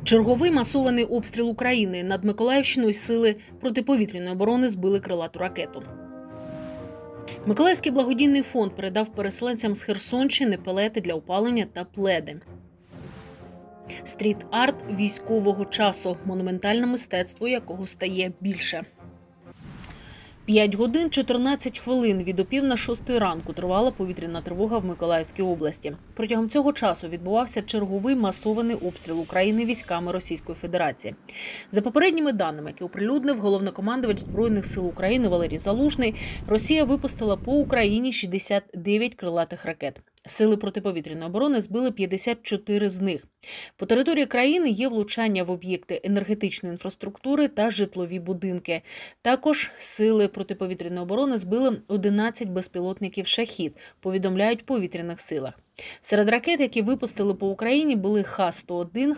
Черговий масований обстріл України. Над Миколаївщиною сили протиповітряної оборони збили крилату ракету. Миколаївський благодійний фонд передав переселенцям з Херсонщини пелети для опалення та пледи. Стріт-арт військового часу – монументальне мистецтво, якого стає більше. 5 годин 14 хвилин від опів на 6 ранку тривала повітряна тривога в Миколаївській області. Протягом цього часу відбувався черговий масований обстріл України військами Російської Федерації. За попередніми даними, які оприлюднив головнокомандувач Збройних сил України Валерій Залужний, Росія випустила по Україні 69 крилатих ракет. Сили протиповітряної оборони збили 54 з них. По території країни є влучання в об'єкти енергетичної інфраструктури та житлові будинки. Також сили протиповітряної оборони збили 11 безпілотників «Шахід», повідомляють в повітряних силах. Серед ракет, які випустили по Україні, були Х-101,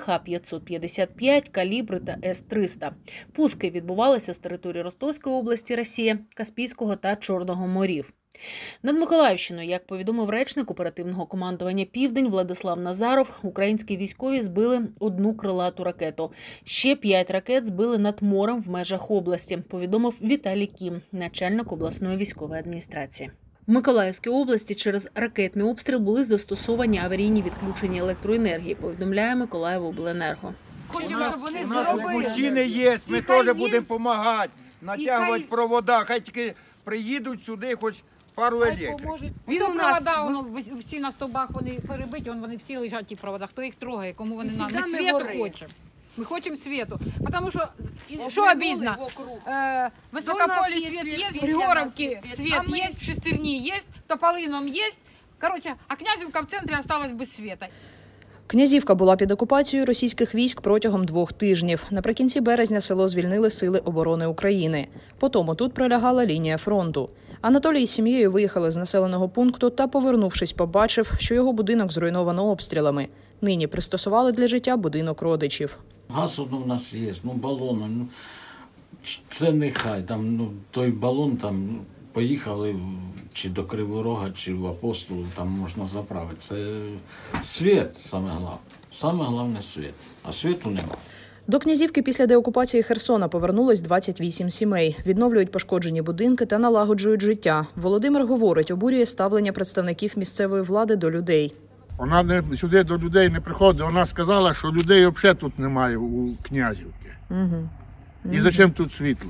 Х-555, «Калібри» та С-300. Пуски відбувалися з території Ростовської області, Росія, Каспійського та Чорного морів. Над Миколаївщиною, як повідомив речник оперативного командування «Південь» Владислав Назаров, українські військові збили 1 крилату ракету. Ще 5 ракет збили над морем в межах області, повідомив Віталій Кім, начальник обласної військової адміністрації. В Миколаївській області через ракетний обстріл були застосовані аварійні відключення електроенергії, повідомляє Миколаївобленерго. У нас мужчини є, ми теж будемо допомагати, натягувати провода, хай тільки приїдуть сюди хоч пару електриків. Він у нас, всі на стовбах, вони перебиті, вони всі лежать ті провода. Хто їх трогає, кому вони нам? Ми світу хочемо. Ми хочемо світу. Тому що обідно, в Високополі світ є, в Григоровці світ є, в Шестерні є, в Тополином є. Коротше, а Князівка в центрі залишилась без світу. Князівка була під окупацією російських військ протягом 2 тижнів. Наприкінці березня село звільнили Сили оборони України. Потім тут пролягала лінія фронту. Анатолій із сім'єю виїхали з населеного пункту та, повернувшись, побачив, що його будинок зруйновано обстрілами. Нині пристосували для життя будинок родичів. Газ у нас є, балон, це нехай, той балон, поїхали чи до Кривого Рога, чи в Апостолу, там можна заправити. Це світ, саме головне. Саме головне світ, а світу нема. До Князівки після деокупації Херсона повернулось 28 сімей. Відновлюють пошкоджені будинки та налагоджують життя. Володимир говорить, обурює ставлення представників місцевої влади до людей. Вона сюди до людей не приходить. Вона сказала, що людей взагалі тут немає у Князівці. І зачем тут світло?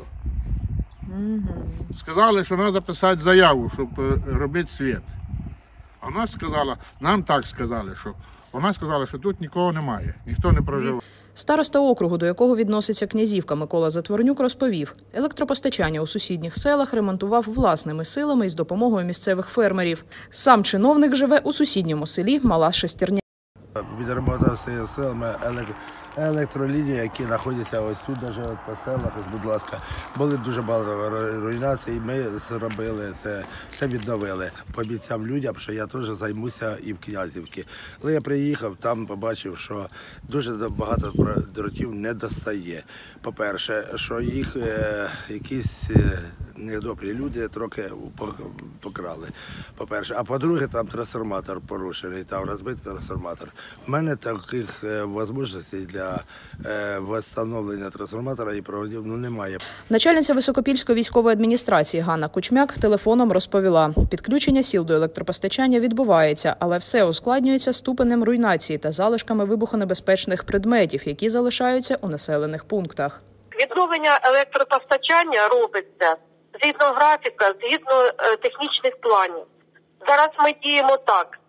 Сказали, що треба писати заяву, щоб робити світ. А вона сказала, нам так сказали, що вона сказала, що тут нікого немає, ніхто не проживає. Староста округу, до якого відноситься Князівка, Микола Затворнюк, розповів, електропостачання у сусідніх селах ремонтував власними силами із допомогою місцевих фермерів. Сам чиновник живе у сусідньому селі Мала Шестерня. Відремонтував своїми силами електролінії, які знаходяться ось тут, навіть по селах, ось, будь ласка. Були дуже багато руйнацій, ми зробили це, все відновили. Пообіцяв людям, що я теж займуся і в Князівці. Коли я приїхав, там побачив, що дуже багато дротів не достає. По-перше, що їх якісь недобрі люди трохи покрали. По-перше, а по-друге, там трансформатор порушений, там розбитий трансформатор. У мене таких можливостей для встановлення трансформатора і проводів немає. Начальниця Високопільської військової адміністрації Ганна Кучмяк телефоном розповіла, підключення сіл до електропостачання відбувається, але все ускладнюється ступенем руйнації та залишками вибухонебезпечних предметів, які залишаються у населених пунктах. Відновлення електропостачання робиться згідно графіка, згідно технічних планів. Зараз ми діємо так.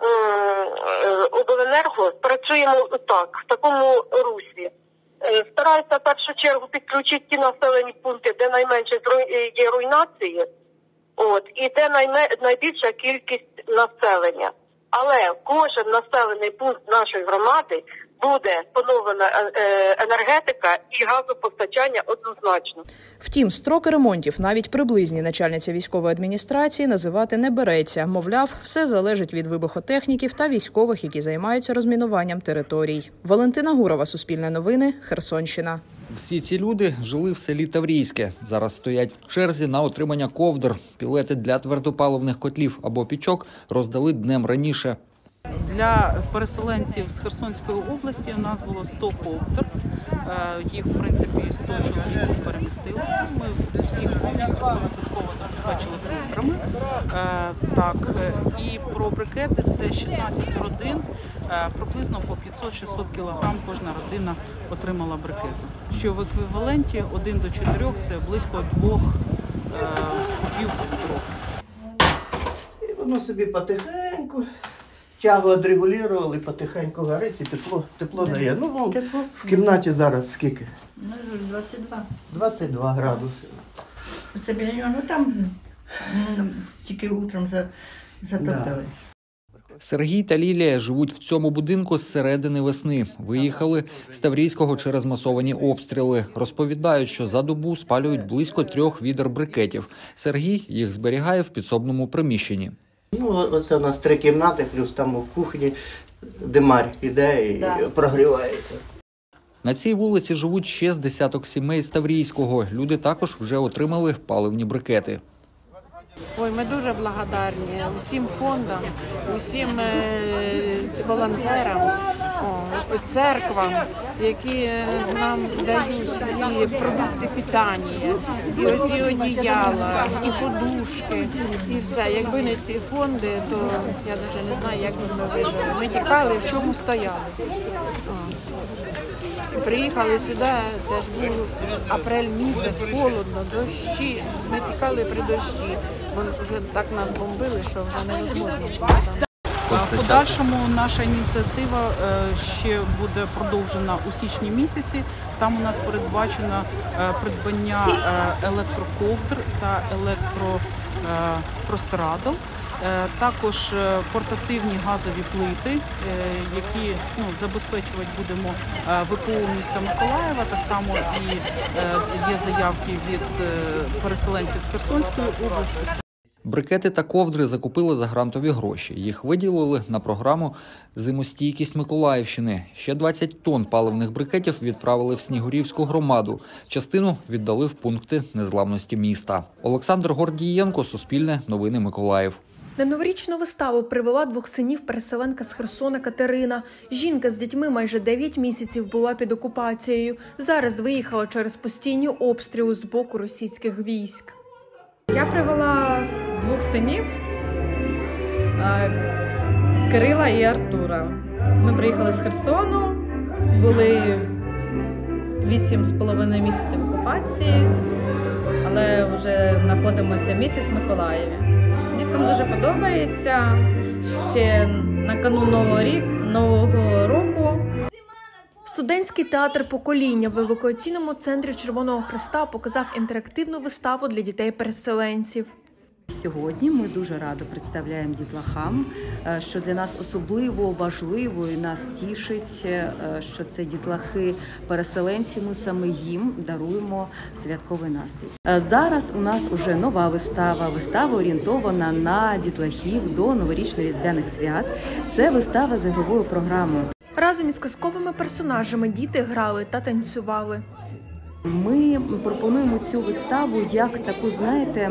Обленерго працюємо так, в такому руслі. Стараюся в першу чергу підключити ті населені пункти, де найменше є руйнації, і де найбільша кількість населення. Але кожен населений пункт нашої громади буде поновлена енергетика і газопостачання однозначно. Втім, строки ремонтів, навіть приблизні, начальниця військової адміністрації називати не береться. Мовляв, все залежить від вибухотехніків та військових, які займаються розмінуванням територій. Валентина Гурова, Суспільне новини, Херсонщина. Всі ці люди жили в селі Таврійське. Зараз стоять в черзі на отримання ковдр. Пілети для твердопаливних котлів або пічок роздали днем раніше. Для переселенців з Херсонської області у нас було 100 ковдр. Їх, в принципі, 100 чоловіків перемістилося. Ми всіх повністю 100% забезпечили ковдрами. Так, і про брикети – це 16 родин, приблизно по 500-600 кг кожна родина отримала брикету. Що в еквіваленті 1 до 4 – це близько 2 кубів дров. І воно собі потихеньку. Тягу відрегулювали, потихеньку горить і тепло дає. Ну, в кімнаті зараз скільки? 22. 22 градуси. Це біля нього, ну там тільки утром затоптали. Сергій та Лілія живуть в цьому будинку з середини весни. Виїхали з Таврійського через масовані обстріли. Розповідають, що за добу спалюють близько 3 відер брикетів. Сергій їх зберігає в підсобному приміщенні. Ну, оце у нас 3 кімнати, плюс там у кухні димар іде і прогрівається. На цій вулиці живуть ще з десяток сімей з Таврійського. Люди також вже отримали паливні брикети. Ой, ми дуже благодарні усім фондам, усім волонтерам, церквам, які нам дають і продукти питання, і ось і одіяла, і подушки, і все. Якби не ці фонди, то я навіть не знаю, як би ми вижили. Ми тікали, в чому стояли. Приїхали сюди, це ж був апрель місяць, холодно, дощі. Ми тікали при дощі, бо вже так нас бомбили, що вже невозможно. В подальшому наша ініціатива ще буде продовжена у січні місяці. Там у нас передбачено придбання електроковдр та електропростирадл. Також портативні газові плити, які забезпечувати будемо ВПО міста Миколаєва. Так само і є заявки від переселенців з Херсонської області. Брикети та ковдри закупили за грантові гроші. Їх виділили на програму «Зимостійкість Миколаївщини». Ще 20 тонн паливних брикетів відправили в Снігурівську громаду. Частину віддали в пункти незламності міста. Олександр Гордієнко, Суспільне, Новини Миколаїв. На новорічну виставу привела 2 синів переселенка з Херсона Катерина. Жінка з дітьми майже 9 місяців була під окупацією. Зараз виїхала через постійні обстріли з боку російських військ. Я привела 2 синів Кирила і Артура. Ми приїхали з Херсону, були 8,5 місяців в окупації, але вже знаходимося місяць в Миколаєві. Діткам дуже подобається. Ще на канун Нового року. Студентський театр «Покоління» в евакуаційному центрі Червоного Хреста показав інтерактивну виставу для дітей-переселенців. Сьогодні ми дуже радо представляємо дітлахам, що для нас особливо важливо і нас тішить, що це дітлахи-переселенці, ми саме їм даруємо святковий настрій. Зараз у нас уже нова вистава орієнтована на дітлахів до новорічно-різдвяних свят. Це вистава з ігровою програмою. Разом із казковими персонажами діти грали та танцювали. Ми пропонуємо цю виставу як таку, знаєте,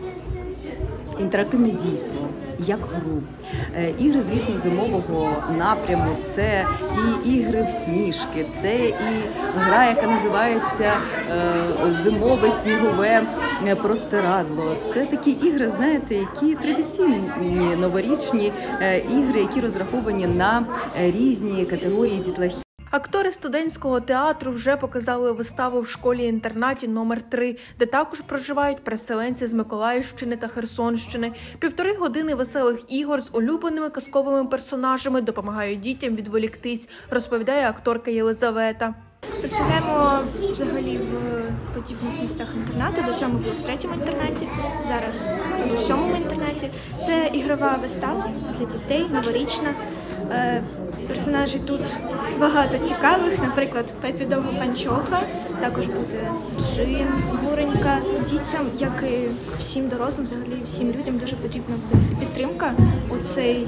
інтерактивне дійство, як гру. Ігри, звісно, зимового напряму, це і ігри в сніжки, це і гра, яка називається «Зимове снігове простирадло». Це такі ігри, знаєте, які традиційні новорічні ігри, які розраховані на різні категорії дітлахів. Актори студентського театру вже показали виставу в школі-інтернаті номер 3, де також проживають переселенці з Миколаївщини та Херсонщини. 1,5 години веселих ігор з улюбленими казковими персонажами допомагають дітям відволіктись, розповідає акторка Єлизавета. Представляємо взагалі в подібних містах інтернату. До цього ми були в 3-му інтернаті, зараз у 7-му інтернаті. Це ігрова вистава для дітей, новорічна. Персонажі тут багато цікавих, наприклад, Пепі Довгопанчоха, також буде Джин, Снігуренька. Дітям, як і всім дорослим, взагалі всім людям дуже потрібна підтримка у цей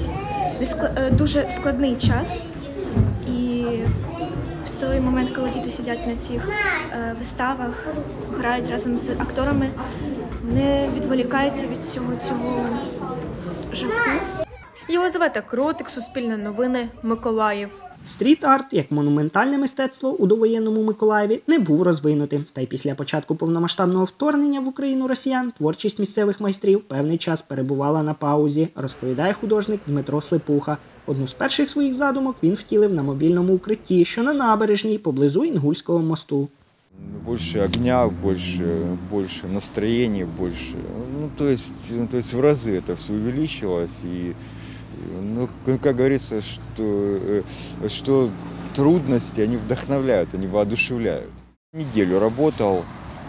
дуже складний час. І в той момент, коли діти сидять на цих виставах, грають разом з акторами, вони відволікаються від всього цього жаху. Єлизавета Кротик, Суспільне новини, Миколаїв. Стріт-арт, як монументальне мистецтво у довоєнному Миколаєві, не був розвинутим. Та й після початку повномасштабного вторгнення в Україну росіян творчість місцевих майстрів певний час перебувала на паузі, розповідає художник Дмитро Слепуха. Одну з перших своїх задумок він втілив на мобільному укритті, що на набережній, поблизу Інгульського мосту. Больше огня, больше настроения, больше. То есть в разы это все увеличилось. И, как говорится, что трудности, они вдохновляют, они воодушевляют. Неделю работал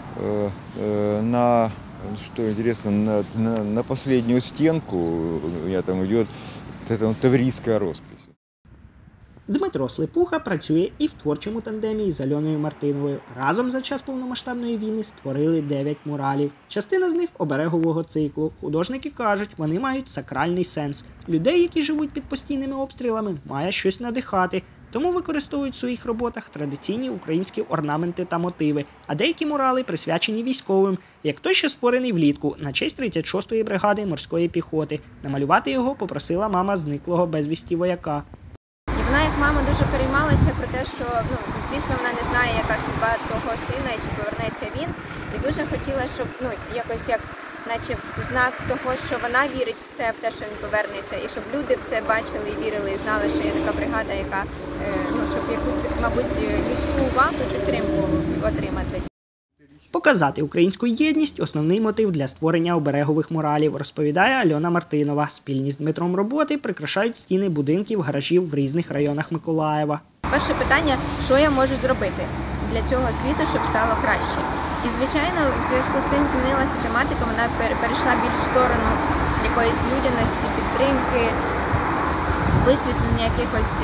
что интересно, на последнюю стенку у меня там идет таврийская роспись. Дмитро Слепуха працює і в творчому тандемі із Альоною Мартиновою. Разом за час повномасштабної війни створили 9 муралів. Частина з них – оберегового циклу. Художники кажуть, вони мають сакральний сенс. Людей, які живуть під постійними обстрілами, має щось надихати. Тому використовують в своїх роботах традиційні українські орнаменти та мотиви. А деякі мурали присвячені військовим, як той, що створений влітку на честь 36-ї бригади морської піхоти. Намалювати його попросила мама зниклого безвісті вояка. Вона, як мама, дуже переймалася про те, що, звісно, вона не знає, яка судьба того сина і чи повернеться він. І дуже хотіла, щоб, якось як, наче в знак того, що вона вірить в це, в те, що він повернеться, і щоб люди в це бачили і вірили, і знали, що є така бригада, яка, щоб якусь, мабуть, людську увагу і підтримку отримати. Показати українську єдність – основний мотив для створення оберегових муралів, розповідає Альона Мартинова. Спільні з Дмитром роботи прикрашають стіни будинків, гаражів в різних районах Миколаєва. Перше питання – що я можу зробити для цього світу, щоб стало краще? І, звичайно, в зв'язку з цим змінилася тематика, вона перейшла більш в сторону якоїсь людяності, підтримки, висвітлення якихось,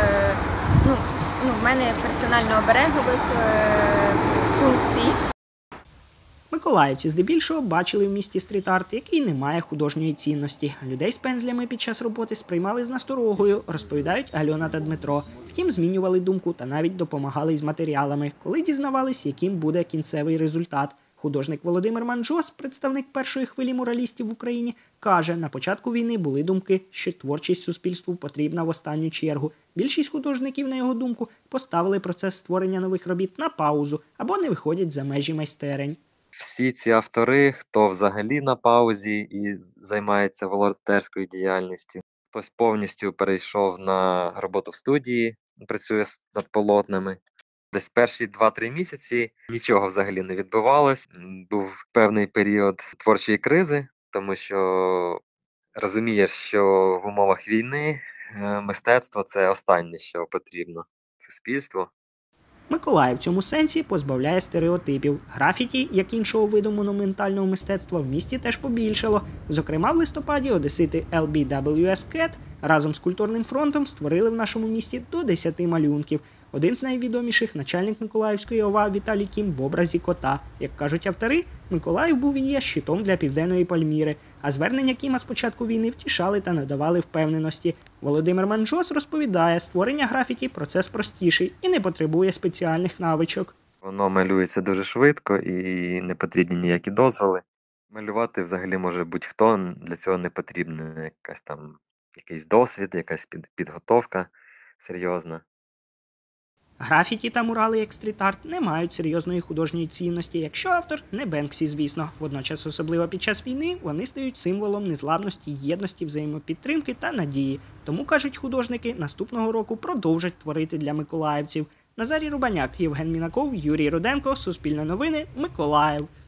в мене персонально оберегових функцій. Миколаївці здебільшого бачили в місті стріт-арт, який не має художньої цінності. Людей з пензлями під час роботи сприймали з насторогою, розповідають Альона та Дмитро. Втім, змінювали думку та навіть допомагали із матеріалами, коли дізнавались, яким буде кінцевий результат. Художник Володимир Манджос, представник першої хвилі муралістів в Україні, каже, на початку війни були думки, що творчість суспільству потрібна в останню чергу. Більшість художників, на його думку, поставили процес створення нових робіт на паузу або не виходять за межі майстерень. Всі ці автори, хто взагалі на паузі і займається волонтерською діяльністю, хтось повністю перейшов на роботу в студії, працює над полотнами. Десь перші 2-3 місяці нічого взагалі не відбувалось. Був певний період творчої кризи, тому що розумієш, що в умовах війни мистецтво – це останнє, що потрібно суспільству. Миколаїв в цьому сенсі позбавляє стереотипів. Графіті, як іншого виду монументального мистецтва, в місті теж побільшало. Зокрема, в листопаді одесити LBWS Cat разом з культурним фронтом створили в нашому місті до 10 малюнків. Один з найвідоміших – начальник Миколаївської ОВА Віталій Кім в образі кота. Як кажуть автори, Миколаїв був і є щитом для Південної Пальміри, а звернення Кіма з початку війни втішали та надавали впевненості. Володимир Манджос розповідає, створення графіті – процес простіший і не потребує спеціальних навичок. Воно малюється дуже швидко і не потрібні ніякі дозволи. Малювати взагалі може будь-хто, для цього не потрібна якийсь досвід, якась підготовка серйозна. Графіті та мурали як стріт-арт не мають серйозної художньої цінності, якщо автор не Бенксі, звісно. Водночас, особливо під час війни, вони стають символом незламності, єдності, взаємопідтримки та надії. Тому, кажуть художники, наступного року продовжать творити для миколаївців. Назарій Рубаняк, Євген Мінаков, Юрій Руденко, Суспільне новини, Миколаїв.